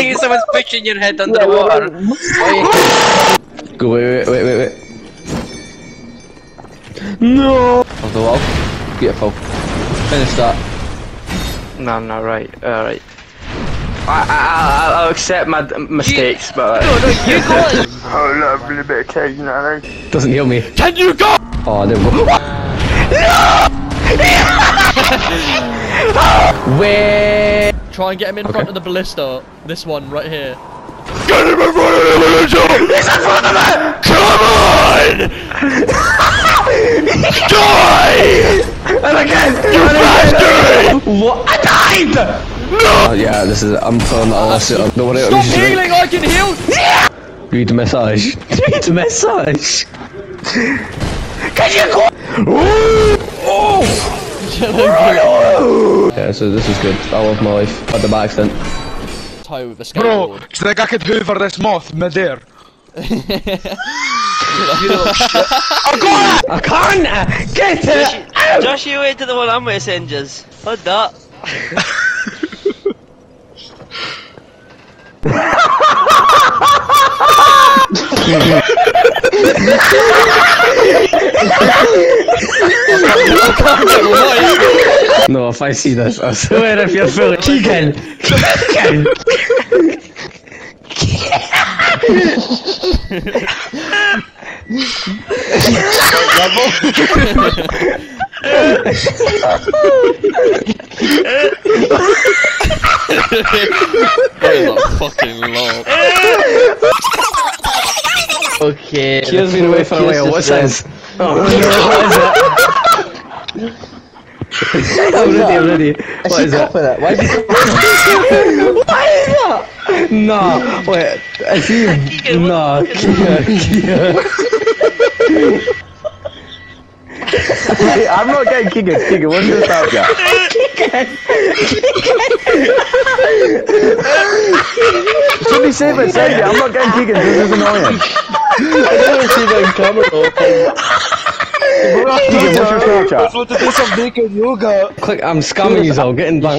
think someone's pushing your head under the water. Go, wait. No! Of the wall. Beautiful. Finish that. No, right, alright. I'll accept my mistakes, but... No, you go! Oh, lovely bit of cake, you know. Doesn't heal me. Can you go? Oh, there we go. No! Wait! Try and get him in front of the ballista. This one right here. Get him in front of the ballista! He's in front of it! Come on! Die! And again! You bastard! What? I died! No! Yeah, this is. I'm pulling all this shit up. Don't worry, Stop healing! I can heal! Yeah! Read the massage. Read the massage. Can you go? Oh! Yeah, so this is good. I love my life. Had the back accident. Tie with a Bro, skateboard. do you think I could hoover this moth mid-air? I got it! I can't! Get it! Josh, you wait to the one I'm with Singers. Hold that. No, if I see this, I swear if you're fully Keegan! Keegan! That is a fucking long. Okay. Kira's been away for a while, what's this? Oh no, what is it? I'm ready. What is it? Why is it? What is that? No, wait, is he? No, Kia. I'm not getting Keegan, what's this about, guy? Should be safe and sound, I'm not getting Keegan, this is annoying. I don't see that camera open. Keegan, what's your Snapchat? I want to do some naked yoga. Click, I'm scamming you all, get in blank.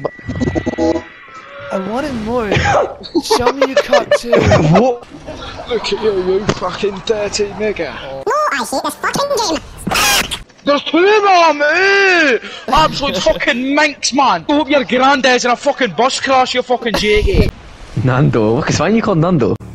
I wanted more. Show me your cock too. What? Look at you fucking dirty nigga. I hate this fucking game. There's two of them! Absolute fucking minx, man! I hope your granddad's in a fucking bus crash, you fucking jaggy. Nando, what's why are you called Nando?